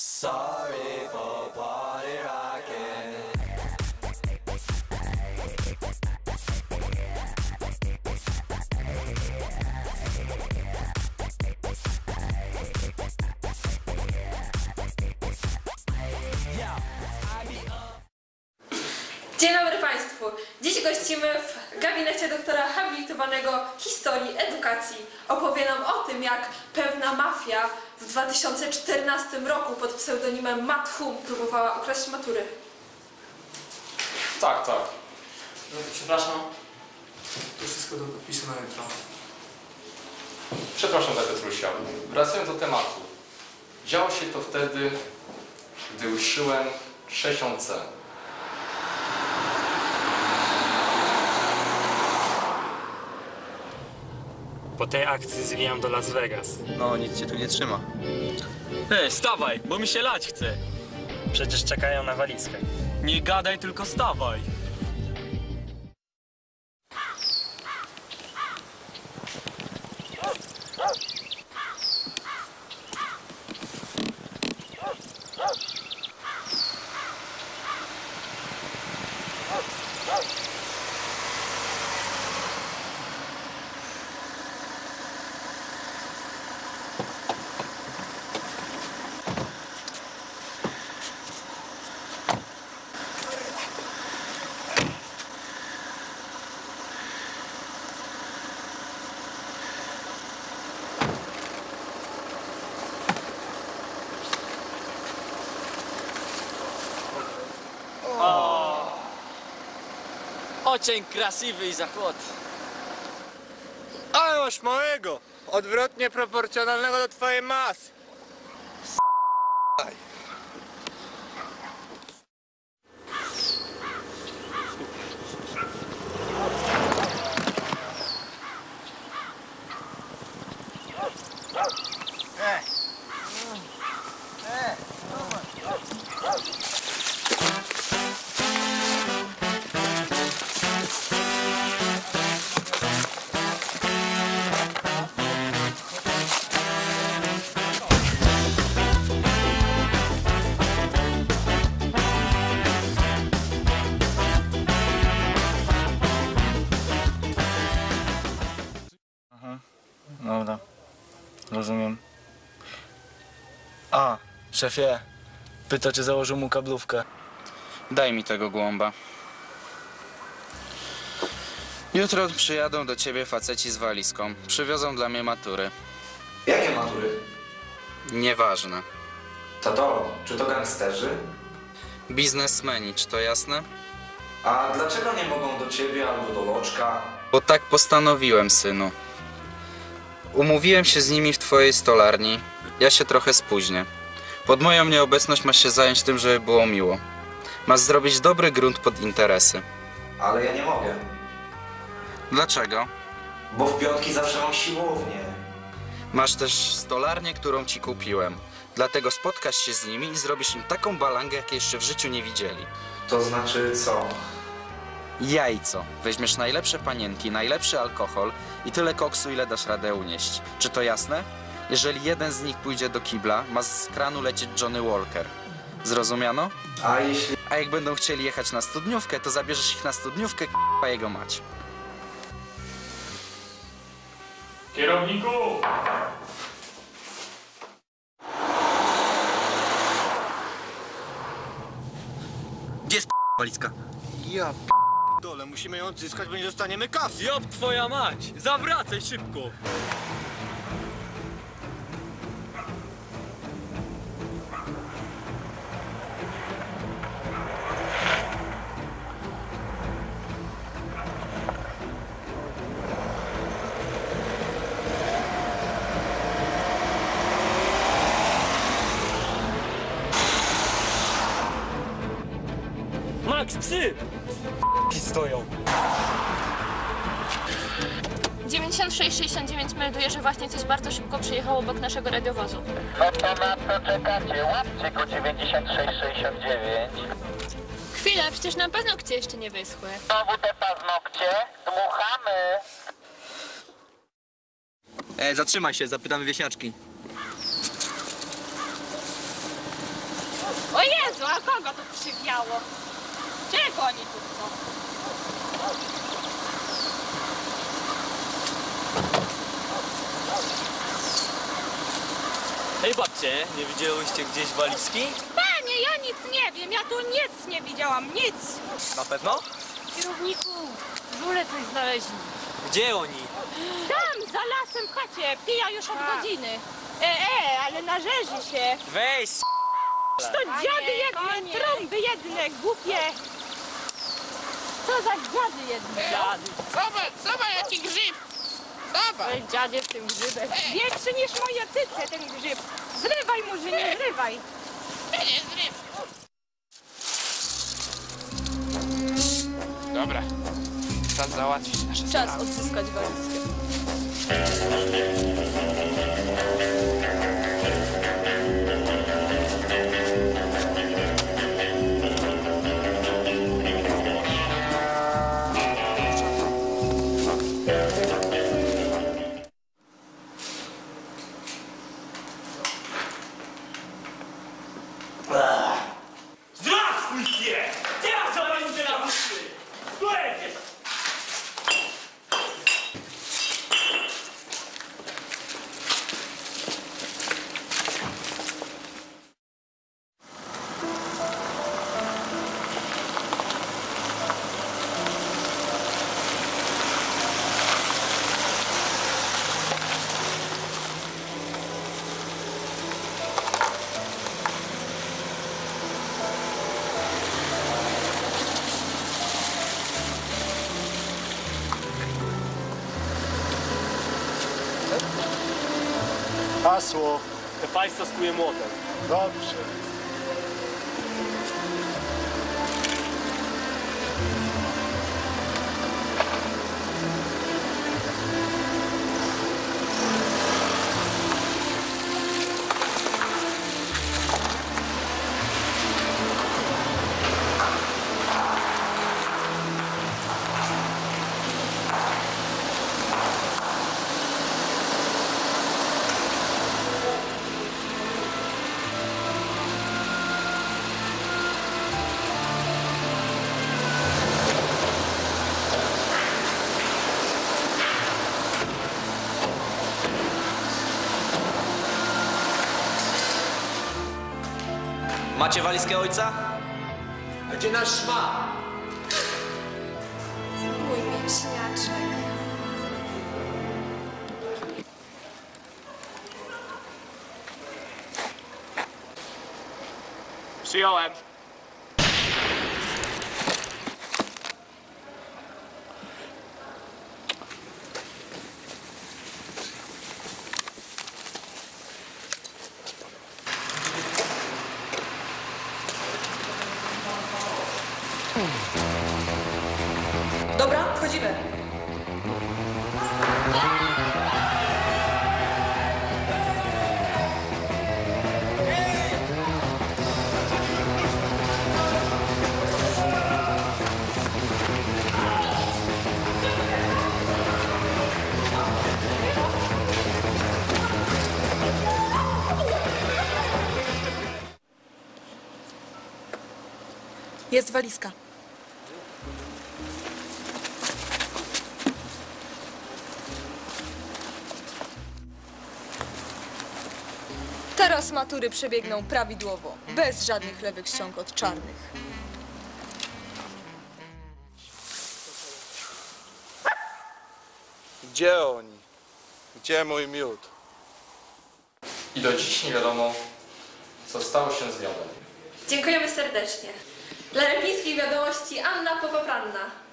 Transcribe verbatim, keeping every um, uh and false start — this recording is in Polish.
Sorry for party rocking. Dzień dobry Państwu. Dziś gościmy w gabinecie doktora habilitowanego historii edukacji. Opowie nam o tym, jak pewna mafia w dwa tysiące czternastym roku pod pseudonimem Mathum próbowała ukraść matury. Tak, tak. No to przepraszam. To wszystko do podpisu na jutro. Przepraszam za Petrusia. Wracając do tematu. Działo się to wtedy, gdy uszyłem trzecią C. Po tej akcji zwijam do Las Vegas. No, nic cię tu nie trzyma. Hej, stawaj, bo mi się lać chce. Przecież czekają na walizkę. Nie gadaj, tylko stawaj. Очень красивый заход. Ale masz małego! Odwrotnie proporcjonalnego do twojej masy. Dobra, rozumiem. A, szefie, pyta, czy założył mu kablówkę. Daj mi tego głąba. Jutro przyjadą do ciebie faceci z walizką. Przywiozą dla mnie matury. Jakie matury? Nieważne. Tato, czy to gangsterzy? Biznesmeni, czy to jasne? A dlaczego nie mogą do ciebie albo do Loczka? Bo tak postanowiłem, synu. Umówiłem się z nimi w twojej stolarni. Ja się trochę spóźnię. Pod moją nieobecność masz się zająć tym, żeby było miło. Masz zrobić dobry grunt pod interesy. Ale ja nie mogę. Dlaczego? Bo w piątki zawsze mam siłownię. Masz też stolarnię, którą ci kupiłem. Dlatego spotkasz się z nimi i zrobisz im taką balangę, jakiej jeszcze w życiu nie widzieli. To znaczy co? Jajco. Weźmiesz najlepsze panienki, najlepszy alkohol i tyle koksu, ile dasz radę unieść. Czy to jasne? Jeżeli jeden z nich pójdzie do kibla, ma z kranu lecieć Johnny Walker. Zrozumiano? A jeśli... A jak będą chcieli jechać na studniówkę, to zabierzesz ich na studniówkę, k***a jego mać. Kierowniku! Gdzie jest walizka? Ja p***, dole, musimy ją odzyskać, bo nie dostaniemy kasy. Job twoja mać, zawracaj szybko. Max, psy! Stoją. dziewięćdziesiąt sześć sześćdziesiąt dziewięć melduje, że właśnie coś bardzo szybko przyjechało obok naszego radiowozu. No to na co czekacie? Łapcie go dziewięćdziesiąt sześć sześćdziesiąt dziewięć. Chwilę, przecież nam paznokcie jeszcze nie wyschły. Znowu te paznokcie? Dmuchamy! E, zatrzymaj się, zapytamy wieśniaczki. Kogo tu przywiało? Czego oni tu chcą? Hej babcie, nie widziałyście gdzieś walizki? Panie, ja nic nie wiem, ja tu nic nie widziałam, nic! Na pewno? Kierowniku, żule coś znaleźli. Gdzie oni? Tam, za lasem w chacie, pija już od godziny. E, e, ale narzeży się. Weź! To dziady jedne, trąby jedne, głupie. Co za dziady jedne? Dziady. Zobacz, zobacz jaki grzyb! Zobacz! Oj, dziadzie w tym grzybem. Większy niż moje cyce ten grzyb. Zrywaj, murzynie, zrywaj. Nie, nie zryw! Dobra, czas załatwić nasze Czas sprawy. odzyskać walizkę. Здравствуйте! Тебя зовут здравствуйте! Кто это? Hasło. Te państwo skuje młotem. Dobrze. Macie walizkę ojca? A gdzie nasz szmal? Mój mięśniaczek. Przyjąłem. Dobra, wchodzimy. Jest walizka. Teraz matury przebiegną prawidłowo, bez żadnych lewych ściąg od czarnych. Gdzie oni? Gdzie mój miód? I do dziś nie wiadomo, co stało się z miodem. Dziękujemy serdecznie. Dla Repińskiej Wiadomości Anna Popopranna.